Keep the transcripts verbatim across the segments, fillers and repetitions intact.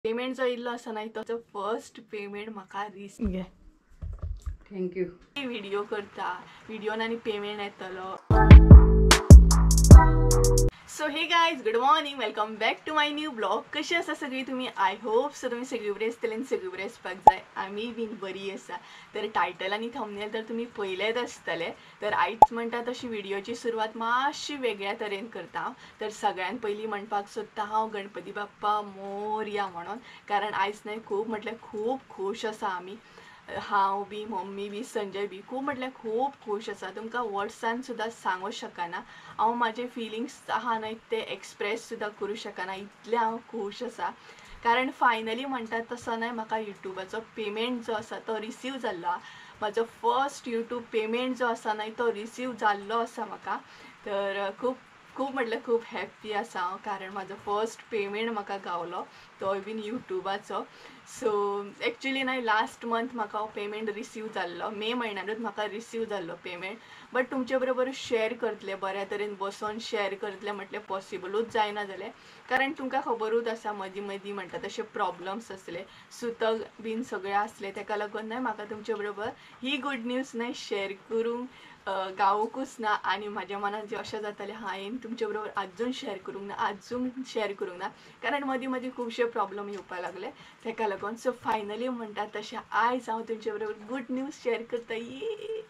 Payment जो इल्लो आसा न्हय तो फर्स्ट पेमेंट म्हाका रिसीव घे थँक्यू. व्हिडिओ करता व्हिडिओन आनी पेमेंट येतलो. So hey guys good morning, welcome back to my new blog. कशी आसा सगळी तुमी? आय होप सो तुमी सगळी बरी आसतली आनी सगळी बरी आसपाक जाय. आमी बीन बरी आसा. तर टायटल आनी थंबनेल तर तुमी पळयलेच आसतले. तर आयज म्हणटा तशी व्हिडिओची सुरवात मातशी वेगळ्या तरेन करता. तर सगळ्यान पयलीं म्हणपाक सोदता हांव गणपती बाप्पा मोरया म्हणून. कारण आयज न्हय खूब म्हटल्यार खूब खूश आसा आमी. हांव बी, मम्मी बी, संजय बी खूब म्हटल्यार खूब खूश आसा. तुमकां वर्ड्सान सुद्दां सांगूंक शकना. हांव म्हाजे फिलिंग्स आहा न्हय ते एक्सप्रेस सुद्दां करूं शकना, इतलें हांव खूश आसा. कारण फायनली म्हणटात तसो न्हय म्हाका युट्यूबाचो पेमेंट जो आसा तो रिसीव जाल्लो. म्हाजो फर्स्ट यूट्यूब पेमेंट जो आसा न्हय तो रिसीव जाल्लो आसा म्हाका. तर खूब खूब म्हटल्यार खूब हॅप्पी आसा हांव. कारण म्हाजो फर्स्ट पेमेंट म्हाका गावलो तोय बीन युट्यूबाचो. सो एक्चुली न्हय लास्ट मंथ म्हाका हो पेमेंट रिसीव जाल्लो. मे म्हयन्यानूच म्हाका रिसीव जाल्लो पेमेंट. बट तुमचे बरोबर शेअर करतले, बऱ्या तरेन बसून शेअर करतले म्हटल्यार पॉसिबलूच जायना जालें. कारण तुमकां खबरूच आसा मदीं मदीं म्हणटा तशे प्रॉब्लम्स आसले, सुतक बीन सगळें आसले. ताका लागून न्हय म्हाका तुमचे बरोबर ही गूड न्यूज न्हय शेअर करूंक गावूंकूच ना. आनी म्हाज्या मनान जें अशें जातालें हांवें तुमचे बरोबर आजून शेअर करूंक ना आजून शेअर करूंक ना कारण मदीं मदीं खुबशे प्रॉब्लम येवपाक लागले. ताका लागून सो फायनली म्हणटा तशें आयज हांव तुमचे बरोबर गूड न्यूज शेअर करता. ई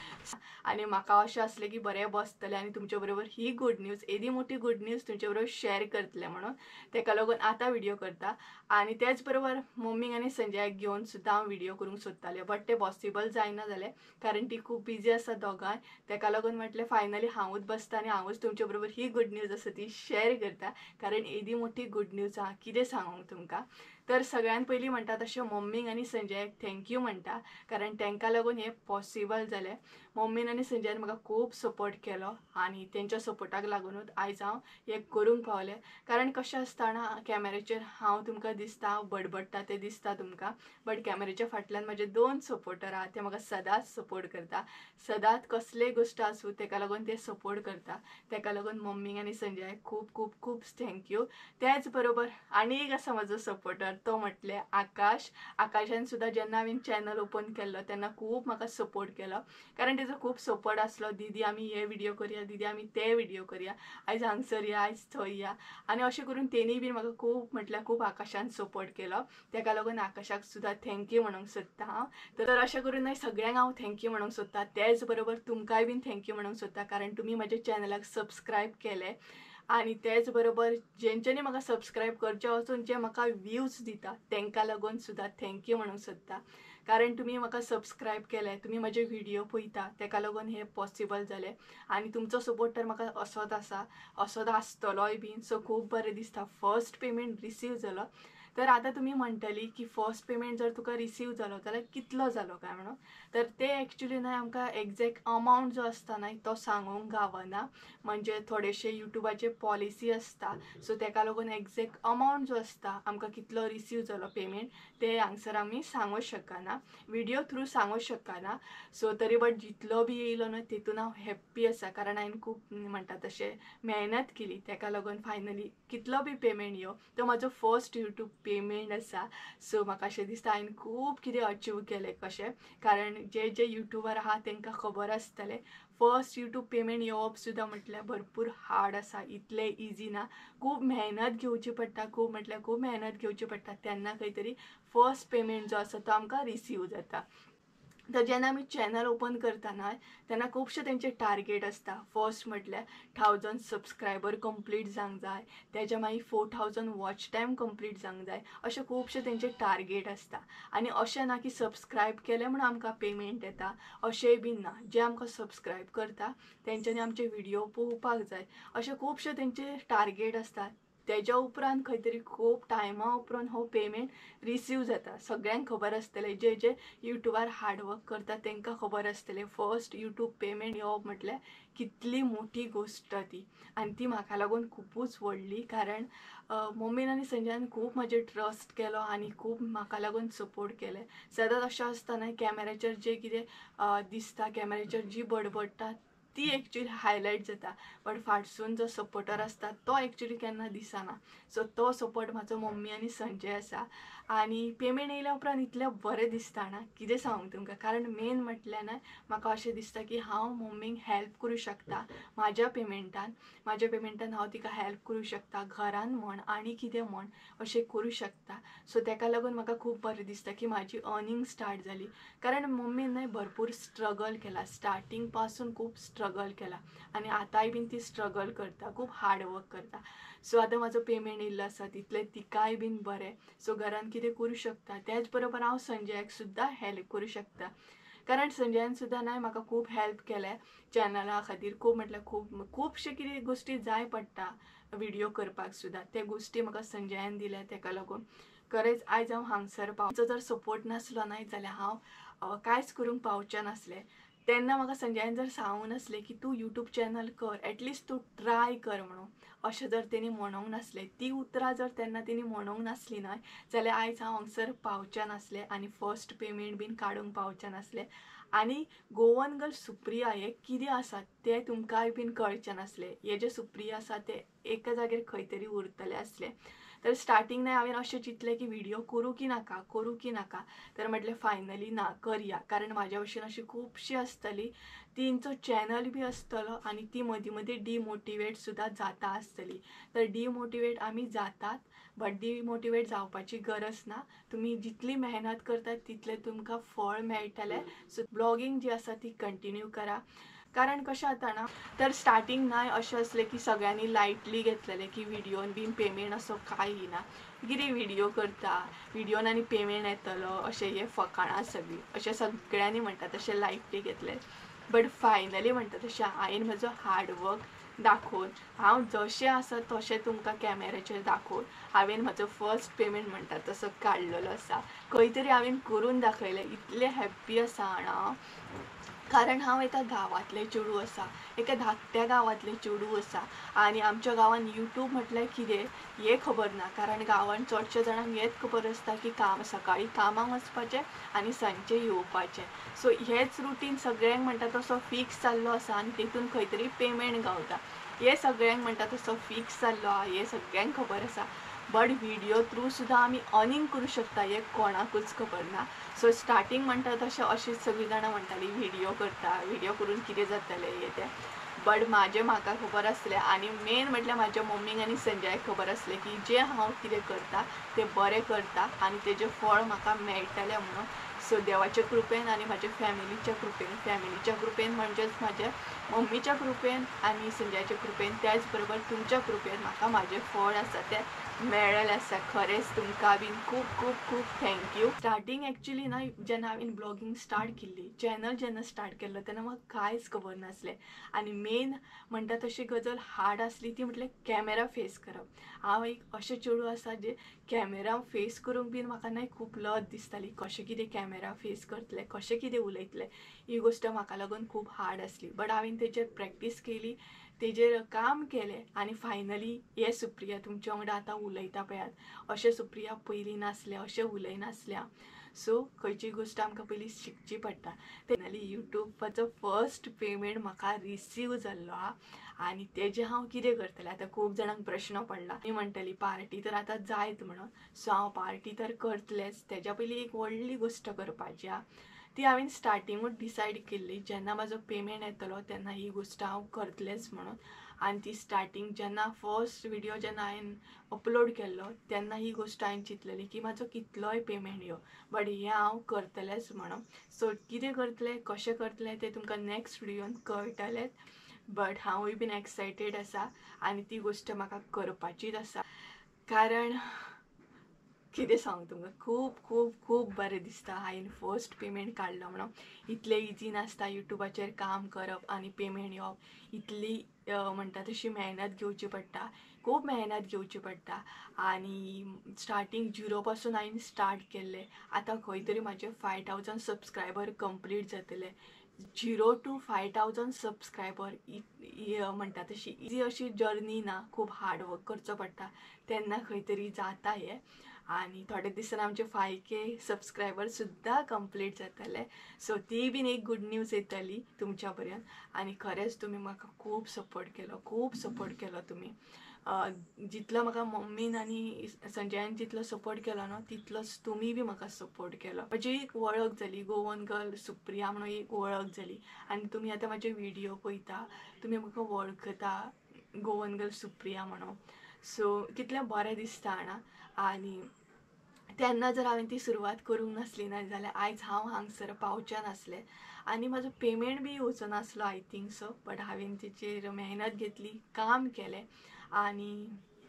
आनी म्हाका अशें आसलें की बरें बसतलें आनी तुमचे बरोबर ही गूड न्यूज, येदी मोठी गूड न्यूज तुमचे बरोबर शेअर करतलें म्हणून. ताका लागून आतां व्हिडिओ करता. आनी त्याच बरोबर मम्मीक आनी संजयाक घेवन सुद्दां हांव व्हिडिओ करूंक सोदतालें. बट तें पॉसिबल जायना जालें कारण ती खूब बिजी आसा दोगांय. ताका लागून म्हटलें फायनली हांवूच बसता आनी हांवूच तुमचे बरोबर ही गूड न्यूज आसा ती शेअर करता. कारण येदी मोठी गूड न्यूज आहा, कितें सांगूंक तुमकां. तर सगळ्यान पयलीं म्हणटा तशें मम्मीक आनी संजयाक थँक्यू म्हणटा. कारण तांकां लागून हें पॉसिबल जालें. मम्मीन आनी संजयान म्हाका खूब सपोर्ट केलो आनी तेंच्या सपोर्टाक लागूनूच आयज हांव हें करूंक पावलें. कारण कशें आसता ना, कॅमेराचेर हांव तुमकां दिसता हांव बडबडटा तें दिसता तुमकां. बट कॅमेराच्या फाटल्यान म्हजे दोन सपोर्टर आहा ते म्हाका सदांच सपोर्ट करता. सदांच कसलेय गोश्ट आसूं ताका लागून ते सपोर्ट करता. ताका लागून मम्मीक आनी संजयाक खूब खूब खूब थँक्यू. त्याच बरोबर आनी एक आसा म्हजो सपोर्टर, तो म्हटल्यार आकाश. आकाशान सुद्दां जेन्ना हांवें चॅनल ओपन केल्लो तेन्ना खूब म्हाका सपोर्ट केलो. कारण तेजो खूब सपोर्ट आसलो. दीदी आमी हे व्हिडिओ करुया, दीदी आमी ते व्हिडिओ करुया, आयज हांगसर या, आयज थंय या. आनी अशें करून तेणी बीन म्हाका खूब म्हटल्यार खूब आकाशान सपोर्ट केलो. ताका लागून आकाशाक सुद्दां थँक्यू म्हणूंक सोदता हांव. तर अशें करून न्हय सगळ्यांक हांव थँक्यू म्हणूंक सोदता. त्याच बरोबर तुमकांय बीन थँक्यू म्हणूंक सोदता कारण तुमी म्हज्या चॅनलाक सबस्क्रायब केलें. आनी तेच बरोबर जेंच्यांनी म्हाका सबस्क्रायब करचे वचून जे म्हाका व्यूज दिता तांकां लागून सुद्दां थँक्यू म्हणूंक सोदता. कारण तुमी म्हाका सबस्क्रायब केलें, तुमी म्हजे व्हिडिओ पळयता ताका लागून हें पॉसिबल जालें. आनी तुमचो सपोर्ट तर म्हाका असोच आसा, असोच आसतलोय बीन. सो खूब बरें दिसता फर्स्ट पेमेंट रिसीव जालो. तर आतां तुमी म्हणटली की फर्स्ट पेमेंट जर तुका रिसीव जालो जाल्यार कितलो जालो काय म्हणून. तर ते एक्चुली न्हय आमकां एग्जॅक्ट अमावंट जो आसता न्हय तो सांगूंक गावना. म्हणजे थोडेशे युट्यूबाचे पॉलिसी आसता. सो ताका लागून एग्जॅक्ट अमावंट जो आसता आमकां कितलो रिसीव जालो पेमेंट ते हांगसर आमी सांगूंक शकना, व्हिडिओ थ्रू सांगूंक शकना. सो तरी बट जितलो बी येयलो न्हय तितून हांव हॅप्पी आसा. कारण हांवें खूब म्हणटा तशें मेहनत केली. ताका लागून फायनली कितलो बी पेमेंट येवं तो म्हाजो फर्स्ट यूट्यूब पेमेंट आसा. सो म्हाका अशें दिसता हांवें खूब कितें अचीव केलें कशें. कारण जे जे युट्यूबर आहा तांकां खबर आसतलें फर्स्ट यूट्यूब पेमेंट येवप सुद्दां म्हटल्यार भरपूर हार्ड आसा, इतलें इजी ना. खूब मेहनत घेवची पडटा, खूब म्हटल्यार खूब मेहनत घेवची पडटा तेन्ना खंय तरी फर्स्ट पेमेंट जो आसा तो आमकां रिसीव जाता. तर जेन्ना आमी चॅनल ओपन करता न्हय तेन्ना खुबशे तेंचे टार्गेट आसता. फर्स्ट म्हटल्यार थावजंड सबस्क्रायबर कंप्लीट जावंक जाय, तेच्या मागीर four thousand watch time complete जावंक जाय, अशे खुबशे तेंचे टार्गेट आसता. आनी अशें ना की सबस्क्रायब केलें म्हणून आमकां पेमेंट येता, अशेंय बीन ना. जे आमकां सबस्क्रायब करता तेंच्यांनी आमचे व्हिडिओ पळोवपाक जाय, अशे खुबशे तेंचे टार्गेट आसता. तेज्या उपरांत खंय तरी खूब टायमा उपरांत हो पेमेंट रिसीव जाता. सगळ्यांक खबर आसतलें, जे जे युट्यूबार हार्डवर्क करता तांकां खबर आसतलें फर्स्ट यूट्यूब पेमेंट येवप म्हटल्यार कितली मोठी गोश्ट ती. आनी ती म्हाका लागून खुबूच व्हडली. कारण मम्मीन आनी संजयान खूब म्हजेर ट्रस्ट केलो आनी खूब म्हाका लागून सपोर्ट केलें. सदांच अशें आसता न्हय कॅमेराचेर जें कितें दिसता, कॅमेराचेर जी बडबडटा ती एक्चुअली हायलायट जाता, बट फाटसून जो सपोर्टर आसता तो एक्चुअली केन्ना दिसना. सो तो सपोर्ट म्हाजो मम्मी आनी संजय आसा. आनी पेमेंट येयल्या उपरांत इतलें बरें दिसता ना, कितें सांगूं तुमकां. कारण मेन म्हटल्यार ना म्हाका अशें दिसता की हांव मम्मीक हेल्प करूं शकता म्हाज्या पेमेंटान म्हाज्या पेमेंटान हांव तिका हेल्प करूं शकता, घरान म्हण आनी कितें म्हण अशें करूं शकता. सो तेका लागून म्हाका खूब बरें दिसता की म्हाजी अर्निंग स्टार्ट जाली. कारण मम्मीन न्हय भरपूर स्ट्रगल केला, स्टार्टींग पासून खूब स्ट्रगल केला आनी आतांय बीन ती स्ट्रगल करता, खूब हार्ड वर्क करता. सो आतां म्हाजो पेमेंट येयल्लो आसा तितलें तिकाय बीन बरें. सो घरान कितें करूं शकता. त्याच बरोबर हांव संजयाक सुद्दां हेल्प करूं शकता. कारण संजयान सुद्दां न्हय म्हाका खूब हेल्प केलें चॅनला खातीर. खूब म्हटल्यार खूब खुबशे कितें गोश्टी जाय पडटा व्हिडिओ करपाक सुद्दां, ते गोश्टी म्हाका संजयान दिल्या. तेका लागून खरेंच आयज हांव हांगसर पावचो जर सपोर्ट नासलो न्हय जाल्यार हांव कांयच करूंक पावचें नासलें. तेन्ना म्हाका संजयान जर सांगूंक नासलें की तूं यूट्यूब चॅनल कर, एटलिस्ट तूं ट्राय कर म्हणून, अशें जर तेणी म्हणूंक नासलें, ती उतरां जर तेन्ना तेणी म्हणूंक नासली न्हय जाल्यार आयज हांव हांगसर पावचें नासलें आनी फर्स्ट पेमेंट बीन काडूंक पावचें नासलें. आनी गोवन गर्ल सुप्रिया हें कितें आसा तें तुमकांय बीन कळचें नासलें. हें जें सुप्रिया आसा तें एका जाग्यार खंय तरी उरतलें आसलें. तर स्टार्टींग न्हय हांवें अशें चिंतलें की व्हिडिओ करूं की नाका करूं की नाका. तर म्हटलें फायनली ना करया. कारण म्हाज्या भशेन अशीं खुबशीं आसतलीं, तिंचो चॅनल बी आसतलो आनी ती मदीं मदीं डिमोटिवेट सुद्दां जाता आसतलीं. तर डिमोटिवेट आमी जातात, बट डिमोटिवेट जावपाची गरज ना. तुमी जितली मेहनत करतात तितलें तुमकां फळ मेळटलें. सो ब्लॉगिंग जी आसा ती कंटिन्यू करा. कारण कशें जाता ना, तर स्टार्टींग न्हय अशें आसलें की सगळ्यांनी लायटली घेतलेलें की व्हिडिओन बीन पेमेंट असो कांय येना. कितें व्हिडिओ करता, व्हिडिओन आनी पेमेंट येतलो अशें हें फकाणां सगळीं अशें सगळ्यांनी म्हणटा तशें लायटली घेतलें. बट फायनली म्हणटा तशें हांवें म्हजो हार्डवर्क दाखोवन, हांव जशें आसा तशें तुमकां कॅमेराचेर दाखोवन हांवें म्हजो फर्स्ट पेमेंट म्हणटा तसो काडलेलो आसा. खंय तरी हांवें करून दाखयलें. इतलें हॅप्पी आसा हांव. कारण हांव एका गांवांतलें चेडूं आसा, एका धाकट्या गांवांतलें चेडूं आसा आनी आमच्या गांवांत यूट्यूब म्हटल्यार कितें हें खबर ना. कारण गांवांत चडशे जाणांक हेंच खबर आसता की काम सकाळीं कामाक वचपाचें आनी सांजचें येवपाचें. सो हेंच रुटीन सगळ्यांक म्हणटा तसो फिक्स जाल्लो आसा आनी तितून खंय तरी पेमेंट गावता. हें सगळ्यांक म्हणटा तसो फिक्स जाल्लो आहा, हें सगळ्यांक खबर आसा. बट व्हिडिओ थ्रू सुद्दां आमी अर्निंग करूं शकता हें कोणाकूच खबर ना. सो स्टार्टींग म्हणटा तशें अशीं सगळीं जाणां म्हणटालीं व्हिडिओ करता, व्हिडिओ करून कितें जातलें हें तें. बट म्हाजें म्हाका खबर आसलें आनी मेन म्हटल्यार म्हाज्या मम्मीक आनी संजयाक खबर आसलें की जें हांव कितें करता तें बरें करता आनी तेजें फळ म्हाका मेळटलें म्हणून. सो देवाच्या कृपेन आनी म्हाज्या फॅमिलीच्या कृपेन फॅमिलीच्या कृपेन म्हणजेच म्हाज्या मम्मीच्या कृपेन आनी संजयाच्या कृपेन, त्याच बरोबर तुमच्या कृपेन म्हाका म्हाजें फळ आसा तें मेळ्ळेलें आसा. खरेंच तुमकां बीन खूब खूब खूब थँक्यू. स्टार्टींग एक्चुअली ना जेन्ना हांवें ब्लॉगिंग स्टार्ट केल्ली, चॅनल जेन्ना स्टार्ट केल्लो तेन्ना म्हाका कांयच खबर नासलें. आनी मेन म्हणटा तशी गजाल हार्ड आसली ती म्हटल्यार कॅमेरा फेस करप. हांव एक अशें चेडूं आसा जें कॅमेरा फेस करूंक बीन म्हाका न्हय खूब लज दिसताली. कशें कितें कॅमेरा फेस करतलें, कशें कितें उलयतलें, ही गोश्ट म्हाका लागून खूब हार्ड आसली. बट हांवें तेजेर प्रॅक्टीस केली, तेजेर काम केलें आनी फायनली हे सुप्रिया तुमच्या वांगडा आतां उलयता पळयात, अशें सुप्रिया पयलीं नासलें, अशें उलयनासलें हांव. सो खंयची गोश्ट आमकां पयलीं शिकची पडटा. फायनली यूट्यूबाचो फर्स्ट पेमेंट म्हाका रिसीव जाल्लो आहा आनी तेजें हांव कितें करतलें. आतां खूब जाणांक प्रश्न पडला, ती म्हणटली पार्टी तर आतां जायत म्हणून. सो हांव पार्टी तर करतलेंच. तेज्या पयलीं एक व्हडली गोश्ट करपाची आहा, ती हांवें स्टार्टिंगूच डिसायड केल्ली. जेन्ना म्हाजो पेमेंट येतलो तेन्ना ही गोश्ट हांव करतलेंच म्हणून. आनी ती स्टार्टींग जेन्ना फर्स्ट व्हिडिओ जेन्ना हांवें अपलोड केल्लो तेन्ना ही गोश्ट हांवें चिंतलेली की म्हाजो कितलोय पेमेंट येवं बट हें हांव करतलेंच म्हणून. सो कितें करतलें, कशें करतलें तें तुमकां नेक्स्ट व्हिडिओन कळटलेंच. बट हांवूय बीन एक्सायटेड आसा आनी ती गोश्ट म्हाका करपाचीच आसा. कारण कितें सांगू तुमकां, खूब खूब खूब बरें दिसता हांवें फर्स्ट पेमेंट काडलो म्हणून. इतलें इजी नासता यूट्यूबाचेर काम करप आनी पेमेंट येवप. इतली म्हणटा तशी मेहनत घेवची पडटा, खूब मेहनत घेवची पडटा. आनी स्टार्टींग झिरो पासून हांवें स्टार्ट केल्लें. आतां खंय तरी म्हाजे फाय थावजंड सबस्क्रायबर कंप्लीट जातले. Zero to five thousand subscriber म्हणटा तशी इजी अशी जर्नी ना, खूब हार्ड वर्क करचो पडटा तेन्ना खंय तरी जाता हें. आणि थोडे दिसान आमचे फाय के सबस्क्रायबर सुद्धा कंप्लीट जातले. सो ती बीन एक गुड न्यूज येतली तुमच्या पर्यंत. आणि खरेंच तुम्ही म्हाका खूब सपोर्ट केलो, खूब सपोर्ट केलो तुम्ही. जितलो म्हाका मम्मीन आनी संजयान जितलो सपोर्ट केलो न्हू तितलोच तुमी बी म्हाका सपोर्ट केलो. म्हजी एक वळख जाली, गोवन गर्ल सुप्रिया म्हणून एक वळख जाली. आनी तुमी आतां म्हाजे व्हिडियो पळयता, तुमी म्हाका वळखता गोवन गर्ल सुप्रिया म्हणून. सो कितलें बरें दिसता ना. आनी तेन्ना जर हांवें ती सुरवात करूंक नासली ना जाल्यार आयज हांव हांगसर पावचें नासलें आनी म्हाजो पेमेंट बी येवचो नासलो आय थिंक सो. बट हांवें तेचेर मेहनत घेतली, काम केलें आनी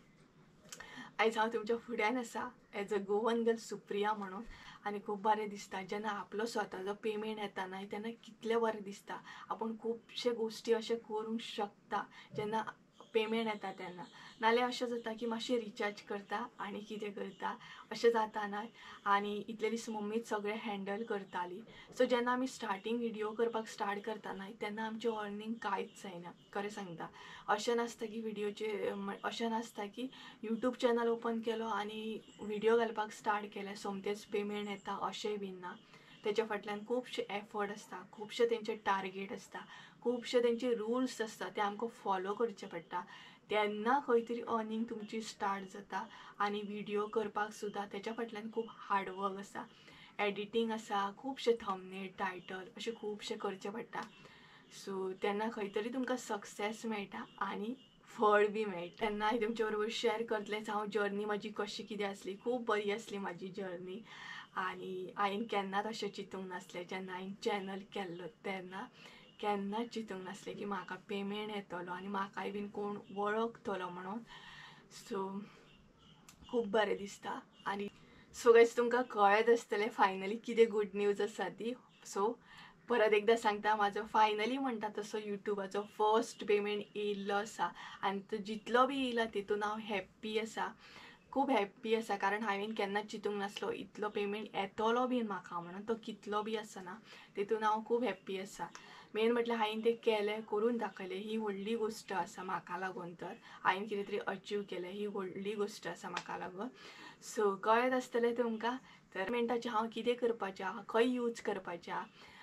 आयज हांव तुमच्या फुड्यान आसा as a Goan girl Supriya म्हणून. आनी खूब बरें दिसता जेन्ना आपलो स्वताचो पेमेंट येता ना तेन्ना कितलें बरें दिसता. आपूण खुबशे गोश्टी अशें करूंक शकता जेन्ना पेमेंट येता तेन्ना. नाल्यार अशें जाता की मातशें रिचार्ज करता आनी कितें करता अशें जाता ना. आनी इतले दीस मम्मीच सगळें हँडल करताली. सो जेन्ना आमी स्टार्टींग व्हिडियो करपाक स्टार्ट करतना तेन्ना आमचें अर्निंग कांयच जायना खरें सांगता. अशें नासता की व्हिडियोचे अशें नासता की यूट्यूब चॅनल ओपन केलो आनी व्हिडियो घालपाक स्टार्ट केलें सोमतेच पेमेंट येता अशेंय बीन ना. तेच्या फाटल्यान खुबशे एफर्ट आसता, खुबशे तेंचे टार्गेट आसता, खुबशे तेंचे रुल्स आसता ते आमकां फॉलो करचे पडटा. तेन्ना खंय तरी अर्निंग तुमची स्टार्ट जाता. आनी व्हिडियो करपाक सुद्दां तेच्या फाटल्यान खूब हार्डवर्क आसा, एडिटींग आसा, खुबशे थंबनेल टायटल अशें खुबशे करचे पडटा. सो तेन्ना खंय तरी तुमकां सक्सेस मेळटा आनी फळ बी मेळटा. तेन्ना हांवें तुमचे बरोबर शेअर करतलेंच हांव जर्नी म्हजी कशी कितें आसली. खूब बरी आसली म्हाजी जर्नी. आनी हांवें केन्नाच अशें चिंतूंक नासलें जेन्ना हांवें चॅनल केल्लो तेन्ना केन्नाच चिंतूंक नासलें की म्हाका पेमेंट येतलो आनी म्हाकाय बीन कोण वळखतलो म्हणून. सो खूब बरें दिसता. आनी सो गायज तुमकां कळत आसतलें फायनली कितें गुड न्यूज आसा ती. सो परत एकदां सांगता म्हाजो फायनली म्हणटा तसो युट्यूबाचो फर्स्ट पेमेंट येयल्लो आसा. आनी तो जितलो बी येयला तितून हांव हॅप्पी आसा, खूब हॅप्पी आसा. कारण हांवें केन्नाच चिंतूंक नासलो इतलो पेमेंट येतलो बीन म्हाका म्हणून. तो कितलो बी आसना तितून हांव खूब हॅप्पी आसा. मेन म्हटल्यार हांवें तें केलें, करून दाखयलें ही व्हडली गोश्ट आसा म्हाका लागून. तर हांवें कितें तरी अचीव केलें ही व्हडली गोश्ट आसा म्हाका लागून. सो कळत आसतलें तुमकां तर पेमेंटाचें हांव कितें करपाचें, खंय यूज करपाचें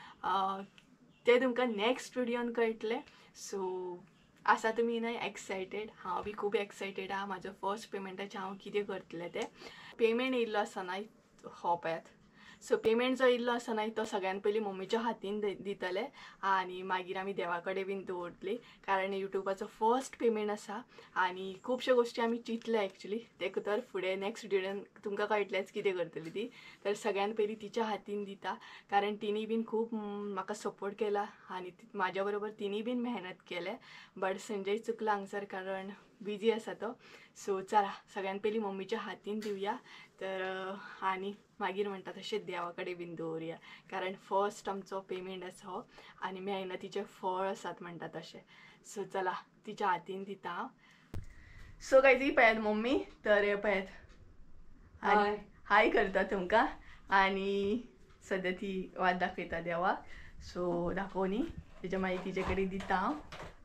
तें तुमकां नेक्स्ट व्हिडियोन कळटलें. सो आसा तुमी न्हय एक्सायटेड. हांव बी खूब एक्सायटेड आहा म्हाजो फर्स्ट पेमेंटाचें हांव कितें करतलें तें. पेमेंट येयल्लो आसा ना हो पळयात. सो पेमेंट जो येयल्लो आसा ना तो सगळ्यान पयलीं मम्मीच्या हातीन दितले आनी मागीर आमी देवा कडेन बीन दवरतली. कारण युट्यूबाचो फर्स्ट पेमेंट आसा आनी खुबश्यो गोश्टी आमी चिंतल्या एक्चुली. तेका तर फुडें नेक्स्ट व्हिडियोन तुमकां कळटलेंच कितें करतली ती. तर सगळ्यान पयलीं तिच्या हातीन दिता कारण तिणी बीन खूब म्हाका सपोर्ट केला आनी म्हाज्या बरोबर तिणी बीन मेहनत केलें. बट संजय चुकला हांगसर कारण बिजी आसा तो. सो चला सगळ्यान पयलीं मम्मीच्या हातीन दिवया. तर आनी मागीर म्हणटा तशें देवा कडेन बीन दवरया कारण फर्स्ट आमचो पेमेंट आसा हो आनी मेहनतीचें फळ आसात म्हणटा तशें. सो चला तिच्या हातीन दिता हांव. सो गायज ही पळयात मम्मी. तर हे पळयात हाय हाय करता तुमकां आनी सद्या ती वाट दाखयता देवाक. सो दाखोवनी तेच्या मागीर तिचे कडेन दिता हांव.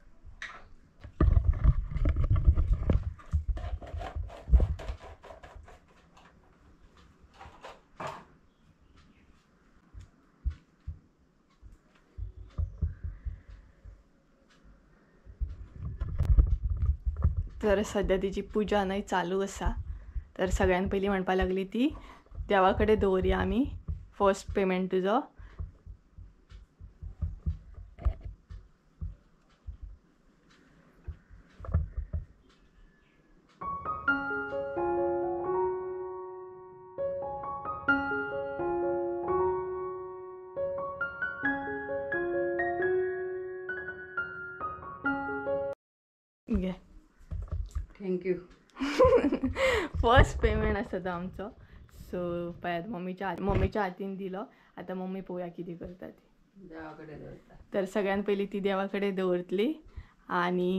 तर सद्या तिची पुजा न्हय चालू आसा. तर सगळ्यान पयलीं म्हणपा लागली ती देवा कडेन दवरया आमी फर्स्ट पेमेंट तुजो. घे थँक्यू. फर्स्ट पेमेंट आसा तो आमचो. सो पळयात मम्मीच्या मम्मीच्या हातीन दिलो. आतां मम्मी पळोवया कितें करता ती. देवा कडेन दवरता. तर सगळ्यान पयलीं ती देवा कडेन दवरतली आनी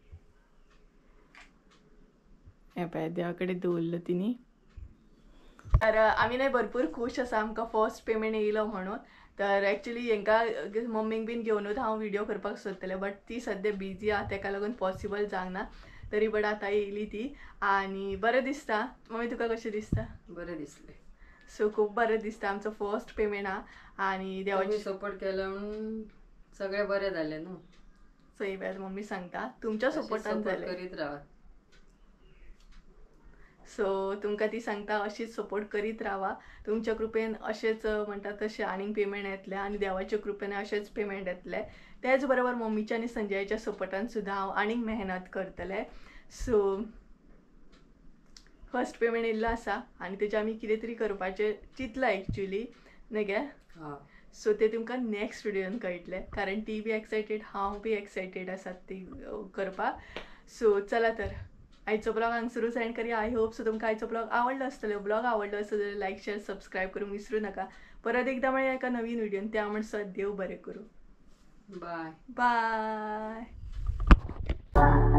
हें पळयात देवा कडेन दवरलो तिणी. तर आमी न्हय भरपूर खूश आसा आमकां फर्स्ट पेमेंट येयलो म्हणून. तर एक्चुली हांकां मम्मीक बीन घेवनूच हांव व्हिडियो करपाक सोदतलें बट ती सद्या बिजी आहा तेका लागून पॉसिबल जावंक ना. तरी बट आता येयली ती आणि बरं दिसता. मम्मी तुका कशें दिसता? बरें दिसलें. सो खूप बरं दिसता. आमचो फर्स्ट पेमेंट हा आणि देवाची सपोर्ट केला म्हणून सगळे बरे झाले न्हू. सही वेळ मम्मी सांगता तुमच्या सपोर्टान सपोर्ट जालें. करीत राहा. सो तुमकां ती सांगता अशीच सपोर्ट करीत राहा. तुमच्या कृपेन अशेंच म्हणटा तशें आनीक पेमेंट येतले आणि देवाच्या कृपेन अशेंच पेमेंट येतले. त्याच बरोबर मम्मीच्या आणि संजयाच्या सपोर्टान सुद्दां हांव आनीक मेहनत करतलें. सो फर्स्ट पेमेंट येयल्लो आसा आनी तेजे आमी कितें तरी करपाचें चिंतलां एक्चुअली न्ही गे. सो ते तुमकां नेक्स्ट व्हिडिओन कळटलें कारण ती बी एक्सायटेड हांव बी एक्सायटेड आसात ती करपाक. सो चला तर आयचो ब्लॉग हांगसरूच एंड करूया. आय होप सो तुमकां आयचो ब्लॉग आवडलो आसतलो. ब्लॉग आवडलो आसत जाल्यार लायक शेअर सबस्क्रायब करूंक विसरू नका. परत एकदा मेळया एका नवीन व्हिडिओन. त्या म्हणसर देव बरें करूं. Bye bye.